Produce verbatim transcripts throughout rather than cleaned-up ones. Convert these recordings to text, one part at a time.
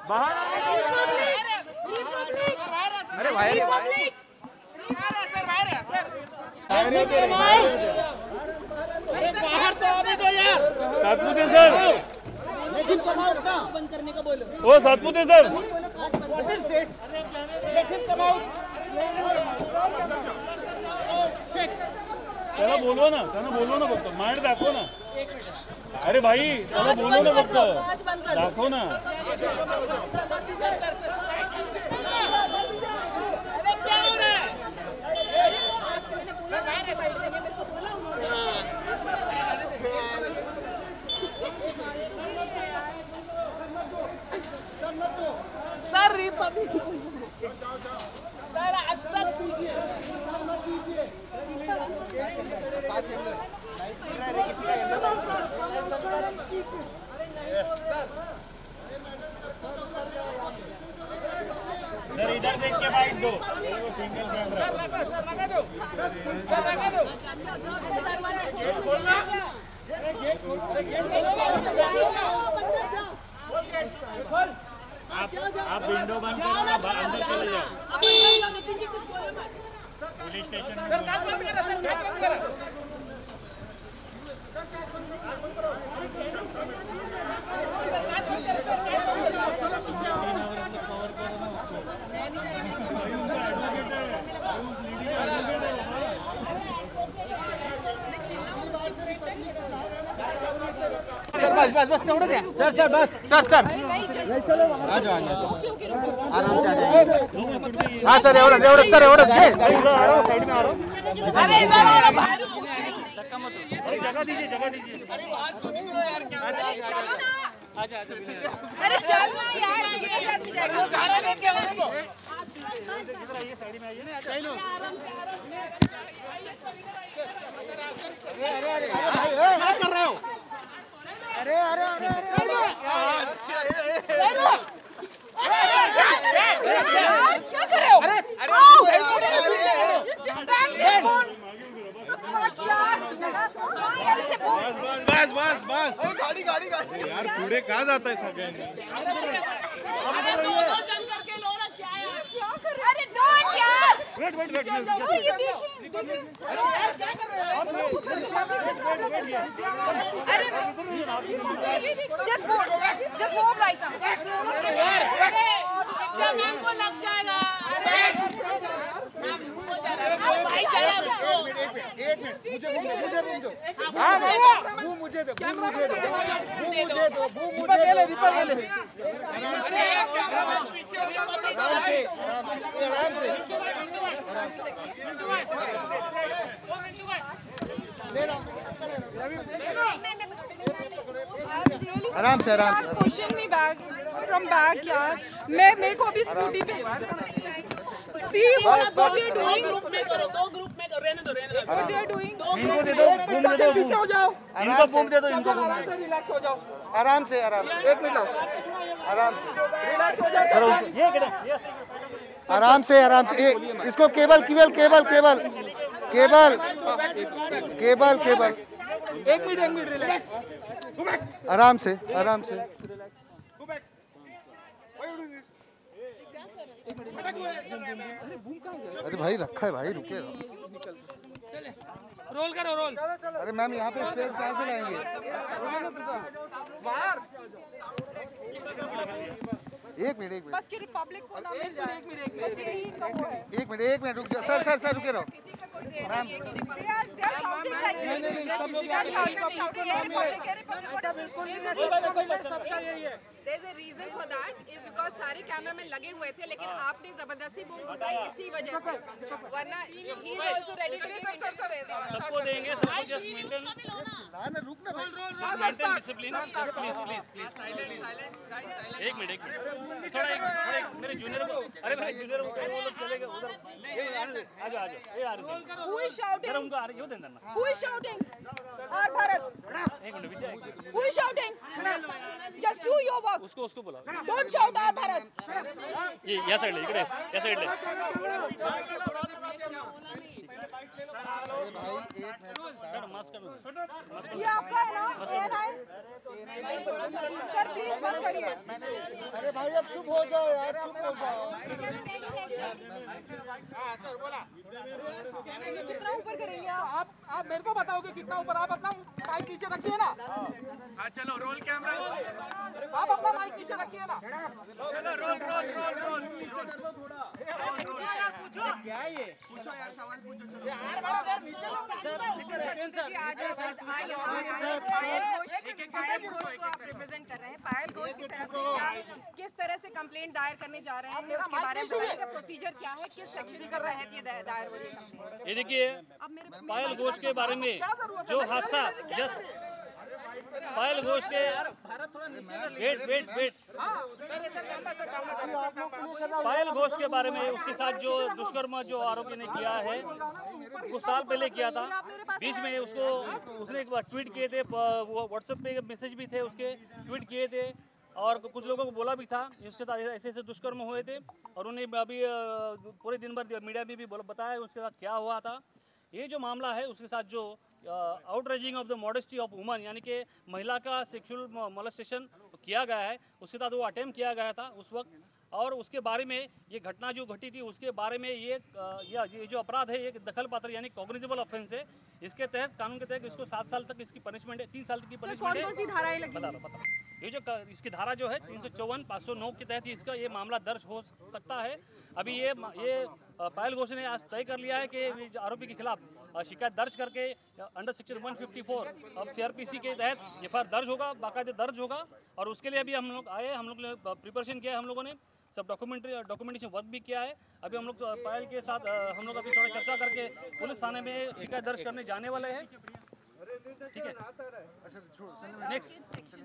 बाहर अरे बाहर है सर, बाहर है सर। अरे बाहर तो आने दो यार। सातपुते सर, लेकिन कमाओ ना बंद करने का बोलो। ओ Satpute sir, what is this? Let him come out. त्याला बोलवा ना, त्याला बोलवा ना फक्त, माइंड दाखव ना। अरे भाई त्याला बोलव ना फक्त, दाखव ना। सर रिपब्लिक सर आज तक कीजिए सर इधर देख के बाइट दो, वो सिंगल कैमरा। सर लगा सर लगा दो सर लगा दो गेट खोलना गेट खोल अरे गेट खोल आप आप विंडो बंद करो ना, अंदर चले जाओ। पुलिस स्टेशन में सर कांच बंद करा सर कांच बंद करा सर कांच बंद करा सर कांच बंद करा सर बस बस बस तेवढं द्या सर सर बस सर सर आ जाओ आ जाओ आराम से आ जाइए। हाँ सर एवढं एवढं सर एवढं साइड में आ रहा हूँ। अरे इधर जगह दीजिए, जगह दीजिए। अरे बाहर तो निकलो यार क्या चलो ना। अरे चल ना यार, ये आदमी जाएगा। जाने दे क्या उनको साइड में आइए। चलो अरे अरे अरे भाई क्या कर रहे हो? अरे अरे अरे यार क्या कर रहे हो? अरे Just back this phone. Fuck यार। हाँ यार इसे बोल। बस बस बस बस गाड़ी गाड़ी गाड़ी यार पूरे कहाँ जाता है सगळ्यांनी अरे दो दो जन करके लो ना, क्या यार क्या कर रहे हो? अरे don't यार। वेट वेट वेट यार ये देखिए देखिए। अरे यार क्या कर रहे हो? अरे ये देखिए, just move, just move like that. यार मैम को लग जाएगा। एक मिनट मुझे मुझे मुझे दो हाँ वो मुझे दो वो मुझे दो वो मुझे दो वो मुझे दो दीपक ले ले अरे एक कैमरा पीछे हो जाओ थोड़ा सा आराम से आराम से आराम से आराम से आराम से pushing me back from back यार। मैं मेरे को अभी स्कूटी पे see what what you doing. Group में करो, दो ग्रुप में करो, रहने दो रहने दो। What you are doing. इनको दे दो, घूम दे दो, पीछे हो जाओ, इनको घूम दे दो, इनको घूम आराम दे से रिलैक्स हो जाओ। आराम से आराम से एक मिनट आराम से रिलैक्स हो जाओ। दो। ये किधर ये आराम से आराम से ए, इसको cable cable cable cable cable cable cable एक मिनट एक मिनट रिलैक्स। आराम से आराम से अरे भाई रखा है भाई रुके रोल करो रोल। अरे मैम यहाँ पे स्पेस कहाँ से लाएंगे एक मिनट एक मिनट बस कि रिपब्लिक को ना मिल जाए। बस यही इनका वो है। एक मिनट एक मिनट रुक जाओ सर सर सर रुके रहो किसी का कोई दे रहा है ये कि नहीं? They are they are shouting like नहीं नहीं नहीं सब लोग they are shouting shouting hey Republic hey Republic what is this? There's a reason for that is because सारे कैमरा में लगे हुए थे, लेकिन आपने जबरदस्ती बूम घुसाई इसी वजह से, वरना he is also ready to give interview. सबको देंगे, सबको जस्ट मेंटेन ना रुक ना भाई maintain discipline, please please please please एक मिनट एक मिनट थोड़ा एक थोड़ा एक मेरे जूनियर को, अरे भाई जूनियर को वो लोग चले गए उधर, ये आ जाओ आ जाओ ये आ रहे Who is shouting? उनको आ रही हो देना ना Who is shouting? और भारत. एक minute Vidya Who is shouting? Just do your work. उसको उसको बोला Don't shout और भारत. ये या साइड ले इकडे या साइड ले मास्क कर ये आपका है ना एन आई सर प्लीज मत करिए। अरे भाई अब चुप हो जाओ यार, चुप हो जाओ। कितना ऊपर करेंगे आप? आप मेरे को बताओगे कितना ऊपर? आप अपना माइक नीचे रखिए ना। हाँ चलो रोल कैमरा। आप अपना माइक नीचे रखिए ना। चलो रोल रोल रोल रोल नीचे कर दो थोड़ा। क्या है ये? पूछो यार सवाल पूछो चलो। आज पायल घोष को आप रिप्रेजेंट कर रहे हैं, पायल घोष की तरफ से क्या किस तरह से कंप्लेंट दायर करने जा रहे हैं, उसके बारे में बताइएगा। प्रोसीजर क्या है, किस सेक्शन का रहत ये दायर हो रही है? ये देखिए पायल घोष के बारे में जो हादसा जस्ट पायल घोष के wait wait wait Payal Ghosh के बारे में उसके साथ जो दुष्कर्म जो आरोपी ने किया है कुछ साल पहले किया था। बीच में उसको उसने एक बार ट्वीट किए थे, वो व्हाट्सएप पे मैसेज भी थे उसके, ट्वीट किए थे और कुछ लोगों को बोला भी था उसके साथ ऐसे ऐसे दुष्कर्म हुए थे और उन्हें अभी पूरे दिन भर मीडिया में भी बताया उसके साथ क्या हुआ था। ये जो मामला है उसके साथ जो outraging of the modesty of woman यानी कि महिला का सेक्सुअल मोलेस्टेशन किया गया है, उसके साथ वो अटेम्प्ट किया गया था उस वक्त और उसके बारे में ये घटना जो घटी थी उसके बारे में ये ये जो अपराध है ये दखल पात्र यानी कॉग्निजेबल ऑफेंस है। इसके तहत कानून के तहत इसको सात साल तक इसकी पनिशमेंट है, तीन साल तक की पनिशमेंट है। कौन सी धाराएं लगी? बता बता ये जो इसकी धारा जो है तीन सौ चौवन पाँच सौ नौ के तहत इसका ये मामला दर्ज हो सकता है। अभी ये ये पायल घोष ने आज तय कर लिया है कि आरोपी के खिलाफ शिकायत दर्ज करके अंडर सेक्शन एक सौ चौवन अब सीआरपीसी के तहत एफआईआर दर्ज होगा, बाकायदे दर्ज होगा और उसके लिए अभी हम लोग आए, हम लोग ने प्रिपरेशन किया है, हम लोगों ने सब डॉक्यूमेंट्री डॉक्यूमेंटेशन वर्क भी किया है। अभी हम लोग पायल के साथ हम लोग अभी थोड़ा चर्चा करके पुलिस थाने में शिकायत दर्ज करने जाने वाले हैं। ठीक है, next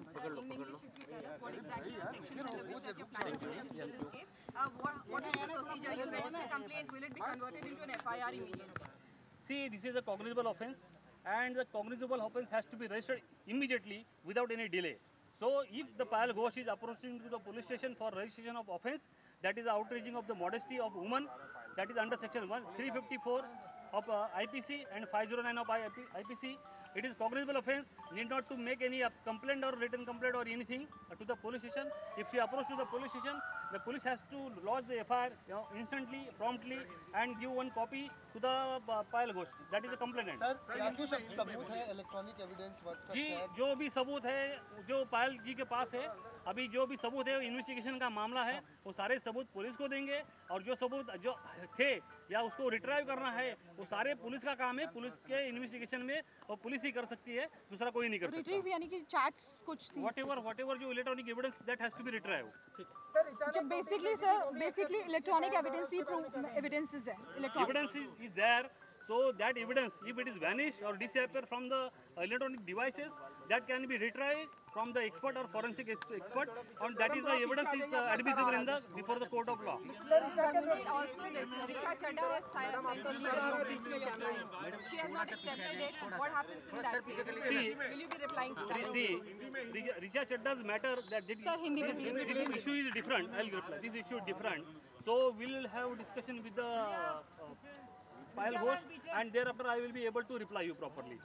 See, this is a cognizable offence and the cognizable offence has to be registered immediately without any delay. So, if the Payal Ghosh is approaching to the police station for registration of offence, that is outraging of the modesty of woman, that is under section three fifty-four of uh, I P C and five oh nine of I P C. It is cognizable offence, need not to make any uh, complaint or written complaint or anything uh, to the police station. If she approaches to the police station, the police has to lodge the F I R you know, instantly, promptly and give one copy to the uh, Payal Ghosh. That is the complainant. सर क्या कुछ सबूत है, electronic evidence WhatsApp जी chat? जो भी सबूत है जो पायल जी के पास है, अभी जो भी सबूत है इन्वेस्टिगेशन का मामला है वो सारे सबूत पुलिस को देंगे और जो सबूत जो थे या उसको रिट्राइव करना है वो सारे पुलिस का काम है। पुलिस के इन्वेस्टिगेशन में वो पुलिस ही कर सकती है, दूसरा कोई नहीं कर सकता। रिट्रीव यानी कि चैट्स कुछ थी, व्हाटएवर व्हाटएवर जो electronic evidence that has to be retrieve. ठीक है, जब basically sir basically electronic evidence ही एविडेंसेस है, electronic evidence is, is there. So that evidence, if it is vanished or disappear from the electronic devices, that can be retrieved from the expert or forensic expert, and that is the evidence is uh, admissible in the before the court of law. Also, Richa Chadha has sent a legal notice to your client. She has not accepted it. What happens in that case? See, Will you be replying to that? see, Richa Chadha's matter that this, Sir, Hindi mein please. this, this issue is different. I'll reply. This issue is different. So we'll have discussion with the uh, Payal Ghosh, and thereafter I will be able to reply you properly.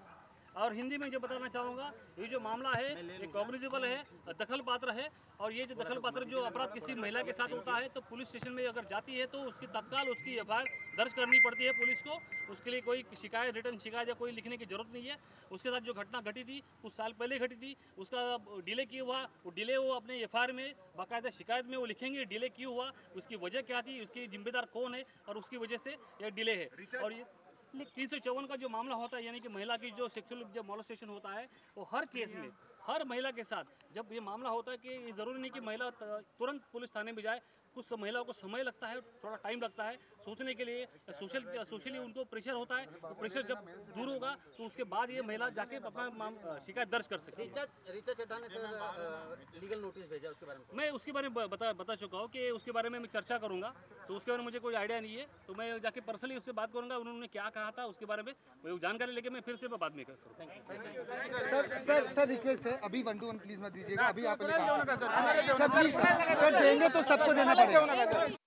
और हिंदी में जो बताना चाहूँगा, ये जो मामला है ये कॉग्निजेबल है, दखल पात्र है और ये जो दखल पात्र जो अपराध किसी महिला के साथ होता है तो पुलिस स्टेशन में अगर जाती है तो उसकी तत्काल उसकी एफ आई आर दर्ज करनी पड़ती है पुलिस को। उसके लिए कोई शिकायत रिटर्न शिकायत या कोई लिखने की जरूरत नहीं है। उसके साथ जो घटना घटी थी कुछ साल पहले घटी थी, उसका डिले क्यों हुआ, वो डिले वो अपने एफ आई आर में बाकायदा शिकायत में वो लिखेंगे डिले क्यों हुआ, उसकी वजह क्या थी, उसकी जिम्मेदार कौन है और उसकी वजह से यह डिले है। और ये तीन सौ चौवन का जो मामला होता है यानी कि महिला की जो सेक्सुअल जो मोलेस्टेशन होता है वो हर केस में हर महिला के साथ जब ये मामला होता है कि ये ज़रूरी नहीं कि महिला तुरंत पुलिस थाने में जाए, कुछ महिलाओं को समय लगता है, थोड़ा टाइम लगता है सोचने के लिए, सोशल सोशली उनको प्रेशर होता है, तो प्रेशर जब दूर होगा तो उसके बाद ये महिला जाके अपना शिकायत दर्ज कर सकती है। रिचा चड्ढा ने सर लीगल नोटिस भेजा, उसके बारे में मैं उसके बारे में बता बता चुका हूँ कि उसके बारे में मैं चर्चा करूँगा, तो उसके बारे में मुझे कोई आइडिया नहीं है, तो मैं जाके पर्सनली उससे बात करूँगा उन्होंने क्या कहा था उसके बारे में वो जानकारी लेके मैं फिर से बाद में करूँगा। सर सर सर रिक्वेस्ट है, अभी वन टू वन प्लीज मत दीजिएगा, अभी आप सर प्लीज सर देंगे तो सबको देना पड़ेगा।